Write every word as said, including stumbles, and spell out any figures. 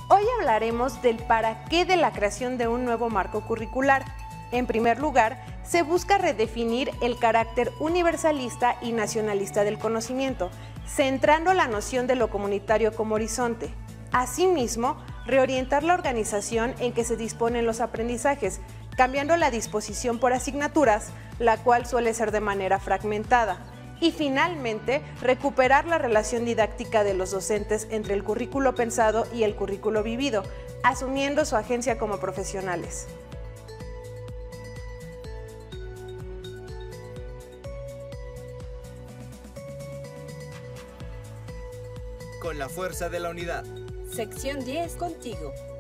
Hoy hablaremos del para qué de la creación de un nuevo marco curricular. En primer lugar, se busca redefinir el carácter universalista y nacionalista del conocimiento, centrando la noción de lo comunitario como horizonte. Asimismo, reorientar la organización en que se disponen los aprendizajes, cambiando la disposición por asignaturas, la cual suele ser de manera fragmentada. Y finalmente, recuperar la relación didáctica de los docentes entre el currículo pensado y el currículo vivido, asumiendo su agencia como profesionales. Con la fuerza de la unidad. Sección diez, contigo.